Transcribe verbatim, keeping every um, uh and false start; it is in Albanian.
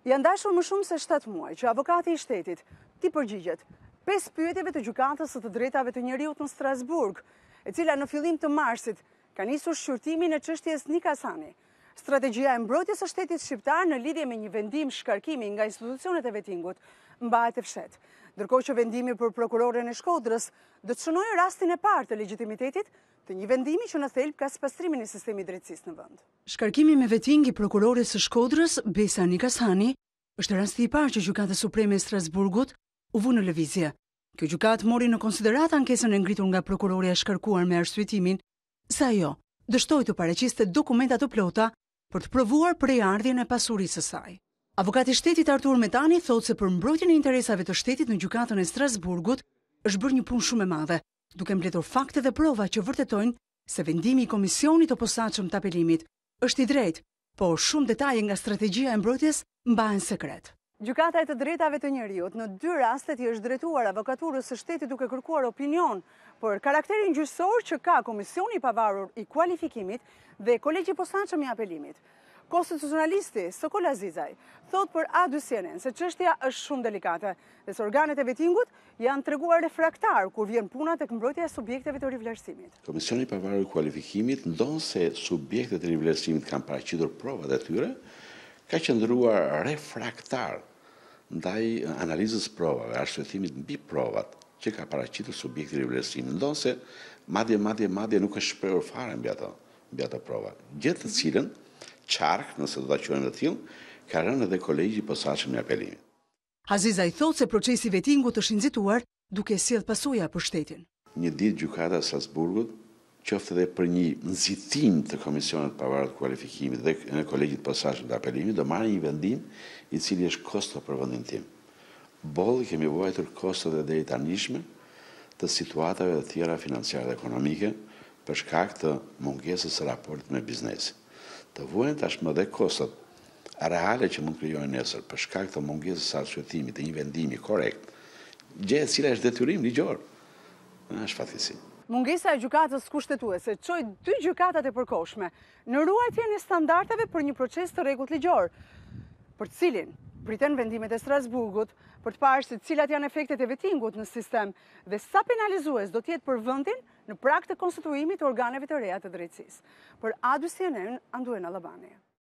Janë dashur më shumë se shtatë muaj që avokati i shtetit t'i përgjigjet pesë pyetjeve të gjykatës së të drejtave të njeriut në Strasburg, e cila në fillim të marsit ka nisur shqyrtimin e çështjes Nik Hasani. Strategjia e mbrojtjes së shtetit shqiptar në lidhje me një vendim shkarkimi nga institucionet e vetingut mbahet e fshet. Ndërkohë që vendimi për prokuroren e Shkodrës do të shënojë rastin e parë të legjitimitetit të një vendimi që në thelb ka spastrimin e sistemit drejtësisë në vend. Shkarkimi me veting i prokurores së Shkodrës, Besa Nik Hasani, është rasti i parë që Gjykata Supreme e Strasburgut u vu në lëvizje. Kjo gjykatë mori në konsiderat ankesën e ngritur nga prokurorja e shkarkuar me arsyetimin se ajo dështoi të paraqiste dokumenta të plota për të provuar prejardhjen e pasurisë së saj. Avokati i shtetit Artur Metani thotë se për mbrojtjen e interesave të shtetit në gjykatën e Strasburgut është bërë një punë shumë e madhe, duke mbledhur fakte dhe prova që vërtetojnë se vendimi i komisionit të posaçëm të apelimit është i drejtë, por shumë detaje nga strategjia e mbrojtjes mbahen sekret. Gjykata e të drejtave të njeriut në dy rastet i është drejtuar avokaturës së shtetit duke kërkuar opinion për karakterin gjyqësor që ka komisioni i pavarur i kualifikimit dhe kolegji i posaçëm i apelimit. Konstitucionalisti Sokol Azizaj thot për A dy C N N se çështja është shumë delikate dhe se organet e vetingut janë treguar refraktar kur vjen puna tek mbrojtja e subjekteve të rivlerësimit. Komisioni i pavarur i kualifikimit, ndonse subjektet e rivlerësimit kanë paraqitur provat e tyre, ka qëndruar refraktar ndaj analizës provave, arsyetimit mbi provat që ka paraqitur subjekti i rivlerësimit, ndonse madje madje madje nuk është shprehur fare mbi ato, mbi ato prova. Gjë të cilën qark, nëse do ta quajmë të tillë, ka rënë edhe kolegji i posaçëm i apelimit. Azizaj thotë se procesi i vetingut është nxituar duke sjellë pasoja për shtetin. Një ditë gjykata e Strasburgut, qoftë edhe për një nxitim të komisionit të pavarur të kualifikimit dhe në kolegjit posaçëm të apelimit, do marrë një vendim i cili është kosto për vendin tim. Bolli kemi vuajtur kostot e deri tanishme të situatave të tjera financiare dhe ekonomike për shkak të mungesës së raportit me biznesin. Të vuajnë tashmë dhe kostot reale që mund krijojnë nesër për shkak të mungesës së arsyetimit të një vendimi korrekt, gjë e cila është detyrim ligjor. Është fatkeqësi. Mungesa e gjykatës kushtetuese çoi dy gjykatat e përkohshme në ruajtjen e standardeve për një proces të rregullt ligjor, për të cilin priten vendimet e Strasburgut për të parë se cilat janë efektet e vetingut në sistem dhe sa penalizues do të jetë për vendin në prag të konstituimit të organeve të reja të drejtësisë. Për A dy C N N, Anduena Labani.